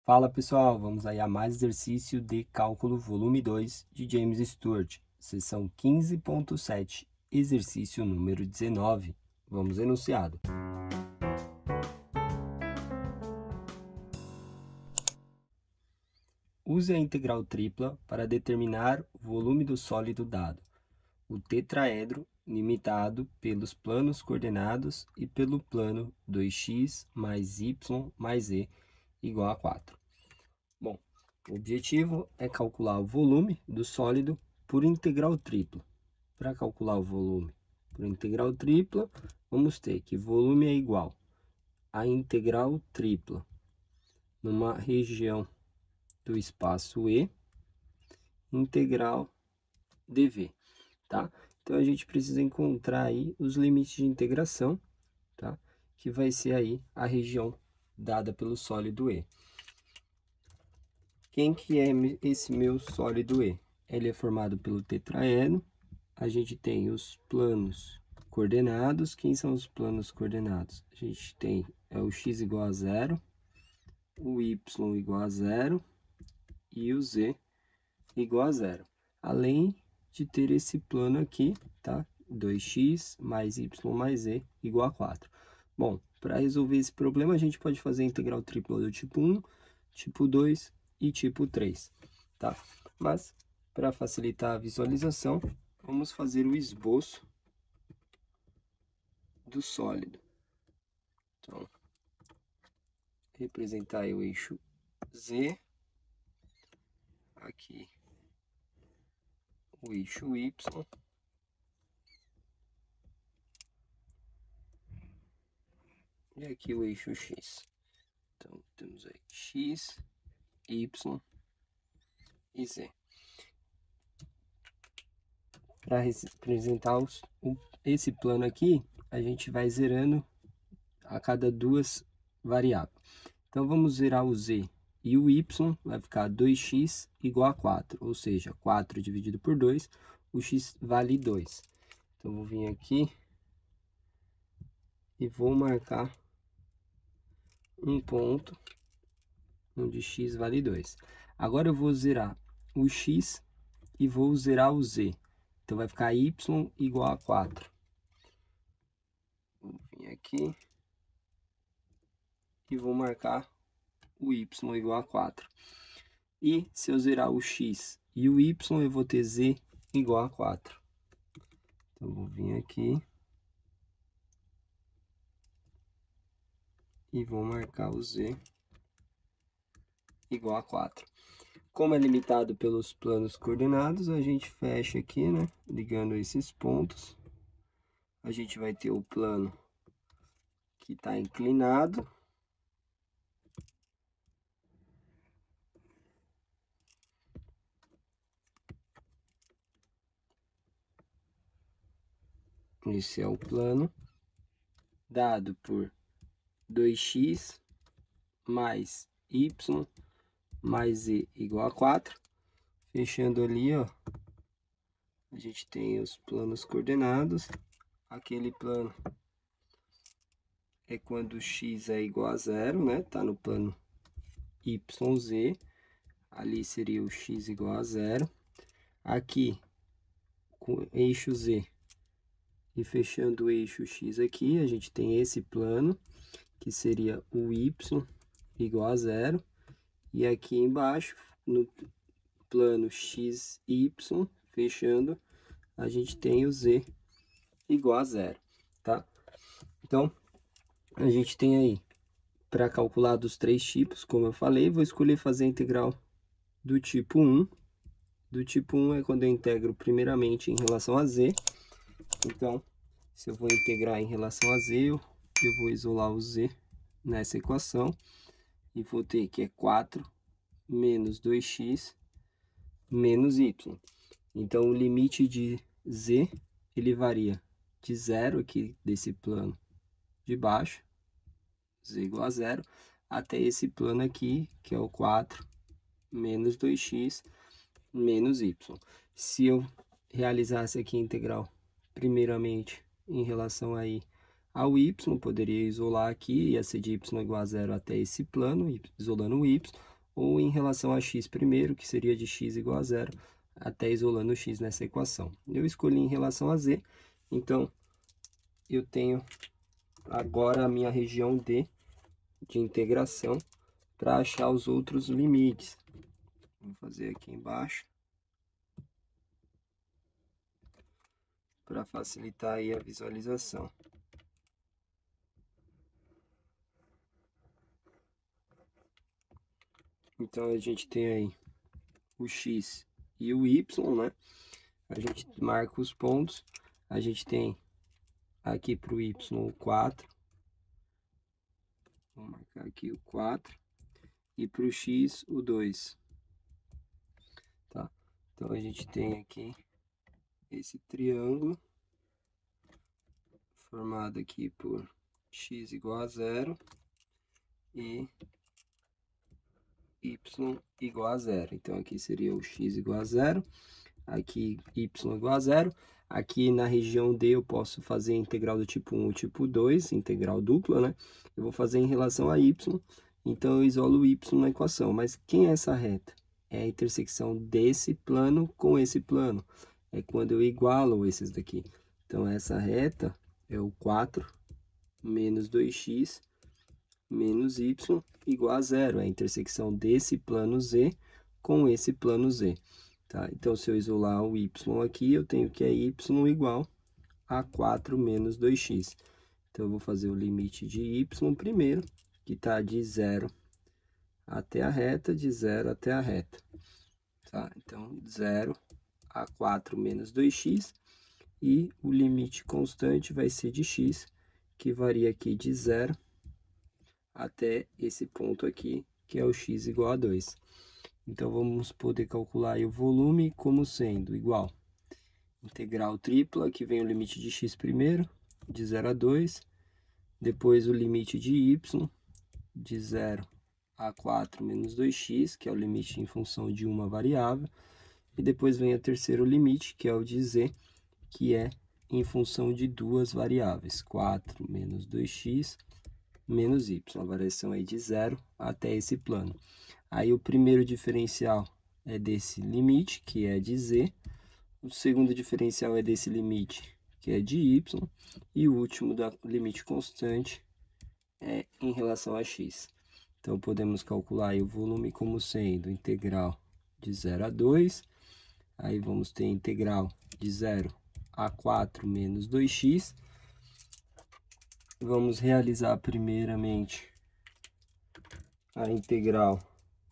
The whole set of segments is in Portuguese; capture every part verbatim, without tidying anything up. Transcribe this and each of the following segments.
Fala pessoal, vamos aí a mais exercício de cálculo volume dois de James Stewart, seção quinze ponto sete, exercício número dezenove. Vamos ao enunciado. Use a integral tripla para determinar o volume do sólido dado, o tetraedro limitado pelos planos coordenados e pelo plano dois x mais y mais z igual a quatro. Bom, o objetivo é calcular o volume do sólido por integral tripla. Para calcular o volume por integral tripla, vamos ter que volume é igual a integral tripla numa região do espaço E, integral dv, tá? Então, a gente precisa encontrar aí os limites de integração, tá? Que vai ser aí a região dada pelo sólido E. Quem que é esse meu sólido E? Ele é formado pelo tetraedro. A gente tem os planos coordenados. Quem são os planos coordenados? A gente tem é o x igual a zero, o y igual a zero e o z igual a zero. Além de ter esse plano aqui, tá? dois x mais y mais z igual a quatro. Bom, para resolver esse problema, a gente pode fazer a integral tripla do tipo um, tipo dois e tipo três, tá? Mas, para facilitar a visualização, vamos fazer o esboço do sólido. Então, representar aí o eixo Z, aqui o eixo Y, e aqui o eixo X. Então, temos aí X, Y e Z. Para representar os, o, esse plano aqui, a gente vai zerando a cada duas variáveis. Então, vamos zerar o Z e o Y, vai ficar dois x igual a quatro, ou seja, quatro dividido por dois, o x vale dois. Então, vou vir aqui e vou marcar um ponto onde x vale dois. Agora, eu vou zerar o x e vou zerar o z. Então, vai ficar y igual a quatro. Vou vir aqui e vou marcar o y igual a quatro. E se eu zerar o x e o y, eu vou ter z igual a quatro. Então, vou vir aqui e vou marcar o z igual a quatro. Como é limitado pelos planos coordenados, a gente fecha aqui, né? Ligando esses pontos. A gente vai ter o plano que está inclinado. Esse é o plano dado por dois x mais y mais z igual a quatro. Fechando ali, ó, a gente tem os planos coordenados. Aquele plano é quando x é igual a zero, né? Tá no plano yz. Ali seria o x igual a zero. Aqui, com eixo z e fechando o eixo x aqui, a gente tem esse plano, que seria o y igual a zero. E aqui embaixo, no plano x y, fechando, a gente tem o z igual a zero, tá? Então, a gente tem aí, para calcular dos três tipos, como eu falei, vou escolher fazer a integral do tipo um. Do tipo um é quando eu integro primeiramente em relação a z. Então, se eu vou integrar em relação a z, eu, eu vou isolar o z nessa equação. E vou ter que é quatro menos dois x menos y. Então, o limite de z, ele varia de zero aqui desse plano de baixo, z igual a zero, até esse plano aqui, que é o quatro menos dois x menos y. Se eu realizasse aqui a integral, primeiramente, em relação aí ao y, poderia isolar aqui, ia ser de y igual a zero até esse plano, isolando o y, ou em relação a x primeiro, que seria de x igual a zero, até isolando o x nessa equação. Eu escolhi em relação a z, então eu tenho agora a minha região D de integração para achar os outros limites. Vou fazer aqui embaixo para facilitar aí a visualização. Então a gente tem aí o x e o y, né? A gente marca os pontos. A gente tem aqui para o y o quatro. Vou marcar aqui o quatro. E para o x o dois. Tá? Então a gente tem aqui esse triângulo formado aqui por x igual a zero e y igual a zero. Então aqui seria o x igual a zero, aqui y igual a zero. Aqui na região D eu posso fazer integral do tipo um ou tipo dois, integral dupla, né? Eu vou fazer em relação a y, então eu isolo o y na equação. Mas quem é essa reta? É a intersecção desse plano com esse plano. É quando eu igualo esses daqui. Então essa reta é o quatro menos dois x menos y igual a zero. É a intersecção desse plano Z com esse plano Z. Tá? Então, se eu isolar o y aqui, eu tenho que é y igual a quatro menos dois x. Então, eu vou fazer o limite de y primeiro, que está de zero até a reta, de zero até a reta. Tá? Então, zero a quatro menos dois x. E o limite constante vai ser de x, que varia aqui de zero até esse ponto aqui, que é o x igual a dois. Então, vamos poder calcular aí o volume como sendo igual integral tripla, que vem o limite de x primeiro, de zero a dois, depois o limite de y, de zero a quatro menos dois x, que é o limite em função de uma variável, e depois vem o terceiro limite, que é o de z, que é em função de duas variáveis, quatro menos dois x menos y, a variação aí de zero até esse plano. Aí o primeiro diferencial é desse limite, que é de z, o segundo diferencial é desse limite, que é de y, e o último da limite constante é em relação a x. Então podemos calcular aí o volume como sendo integral de zero a dois, aí vamos ter integral de zero a quatro menos dois x. Vamos realizar primeiramente a integral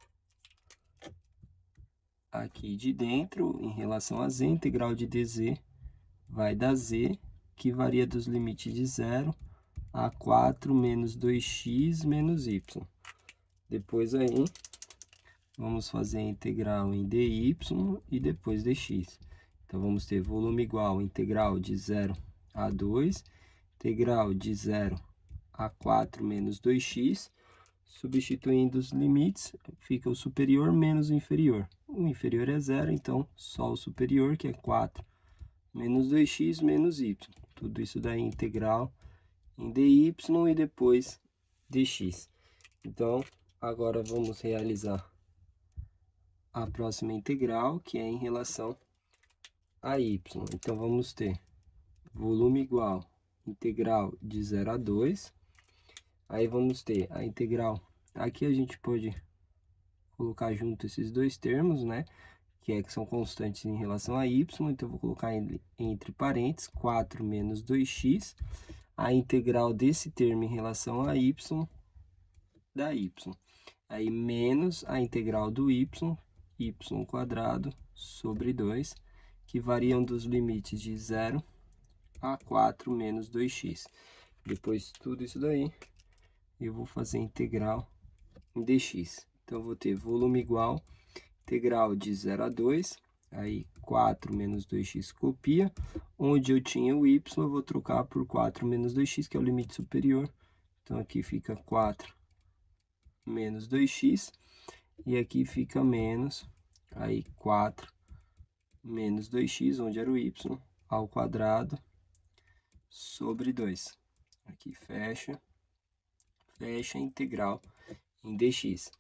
aqui de dentro, em relação a z, integral de dz vai dar z, que varia dos limites de zero a quatro menos dois x menos y. Depois aí, vamos fazer a integral em dy e depois dx. Então, vamos ter volume igual a integral de zero a dois, integral de zero a quatro menos dois x, substituindo os limites, fica o superior menos o inferior. O inferior é zero, então só o superior, que é quatro menos dois x menos y. Tudo isso daí integral em dy e depois dx. Então, agora vamos realizar a próxima integral, que é em relação a y. Então, vamos ter volume igual integral de zero a dois. Aí vamos ter a integral. Aqui a gente pode colocar junto esses dois termos, né? Que, é, que são constantes em relação a y. Então, eu vou colocar em, entre parênteses quatro menos dois x. A integral desse termo em relação a y, da y. Aí, menos a integral do y, y quadrado sobre dois, que variam dos limites de zero a quatro menos dois x. Depois de tudo isso daí, eu vou fazer integral em dx. Então, eu vou ter volume igual integral de zero a dois, aí quatro menos dois x copia. Onde eu tinha o y, eu vou trocar por quatro menos dois x, que é o limite superior. Então, aqui fica quatro menos dois x, e aqui fica menos, aí quatro menos dois x, onde era o y, ao quadrado, sobre dois. Aqui fecha, fecha a integral em dx.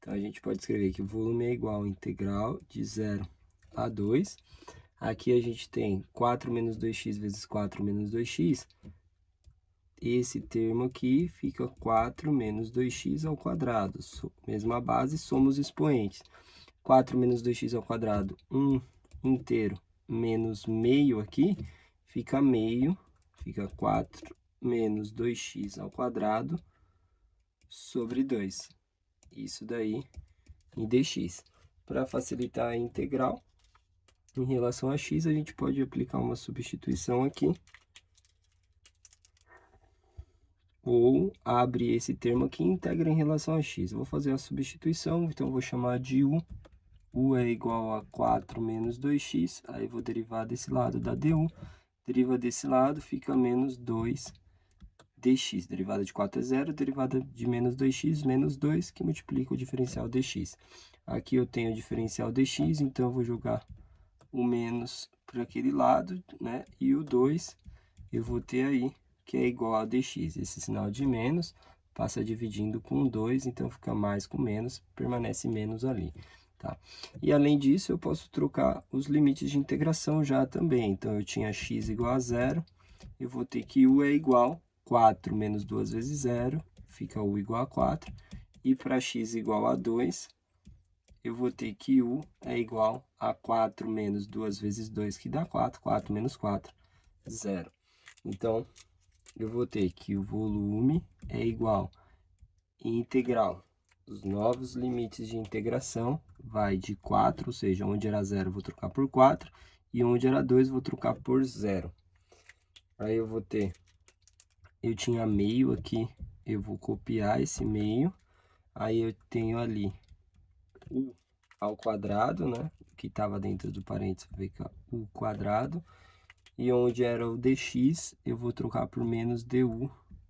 Então, a gente pode escrever que o volume é igual à integral de zero a dois. Aqui a gente tem quatro menos dois x vezes quatro menos dois x. Esse termo aqui fica quatro menos dois x ao quadrado. Mesma base, somos expoentes. quatro menos dois x ao quadrado, um inteiro, menos meio aqui, fica meio, fica quatro menos dois x ao quadrado sobre dois. Isso daí em dx. Para facilitar a integral, em relação a x, a gente pode aplicar uma substituição aqui. Ou abre esse termo aqui e integra em relação a x. Eu vou fazer a substituição, então eu vou chamar de u. U é igual a quatro menos dois x, aí vou derivar desse lado da du. Deriva desse lado, fica menos dois dx. Derivada de quatro é zero, derivada de menos dois x, menos dois, que multiplica o diferencial dx. Aqui eu tenho o diferencial dx, então eu vou jogar o menos para aquele lado, né? E o dois eu vou ter aí, que é igual a dx. Esse sinal de menos passa dividindo com dois, então fica mais com menos, permanece menos ali. Tá? E além disso, eu posso trocar os limites de integração já também. Então, eu tinha x igual a zero, eu vou ter que u é igual a quatro menos duas vezes zero, fica u igual a quatro. E para x igual a dois, eu vou ter que u é igual a quatro menos duas vezes dois, que dá quatro. quatro menos quatro, zero. Então, eu vou ter que o volume é igual a integral. Os novos limites de integração vai de quatro, ou seja, onde era zero eu vou trocar por quatro, e onde era dois eu vou trocar por zero. Aí eu vou ter, eu tinha meio aqui, eu vou copiar esse meio, aí eu tenho ali u ao quadrado, né, que estava dentro do parênteses, fica u quadrado, e onde era o dx, eu vou trocar por menos du,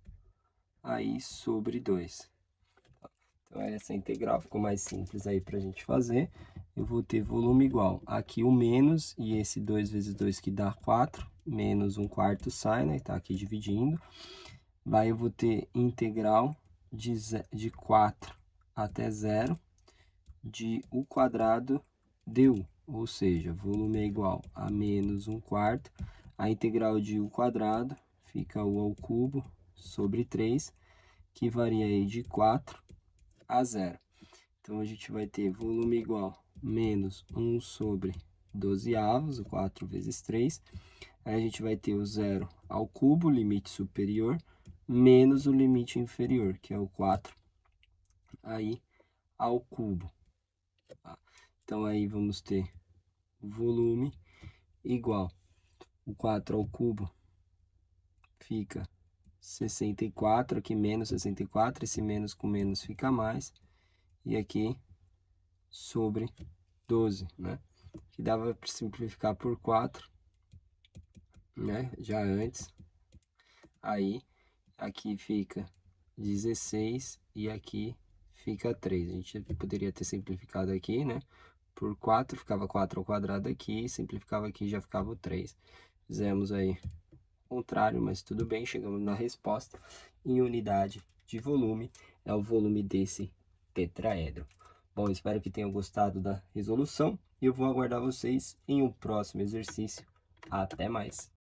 aí sobre dois. Então, essa integral ficou mais simples aí para a gente fazer. Eu vou ter volume igual. Aqui o menos, e esse dois vezes dois que dá quatro, menos um quarto sai, né? Tá aqui dividindo. Vai, eu vou ter integral de, de quatro até zero de u quadrado du. Ou seja, volume é igual a menos um quarto. A integral de u quadrado fica u ao cubo sobre três, que varia aí de quatro a zero. Então, a gente vai ter volume igual a menos um sobre doze avos, o quatro vezes três. Aí, a gente vai ter o zero ao cubo, limite superior, menos o limite inferior, que é o quatro aí ao cubo. Tá? Então, aí vamos ter volume igual o quatro ao cubo fica sessenta e quatro, aqui menos sessenta e quatro, esse menos com menos fica mais, e aqui sobre doze, né? Que dava para simplificar por quatro, né? Já antes. Aí, aqui fica dezesseis e aqui fica três. A gente poderia ter simplificado aqui, né? Por quatro, ficava quatro ao quadrado aqui, simplificava aqui, já ficava o três. Fizemos aí o contrário, mas tudo bem, chegamos na resposta. Em unidade de volume, é o volume desse tetraedro. Bom, espero que tenham gostado da resolução e eu vou aguardar vocês em um próximo exercício. Até mais!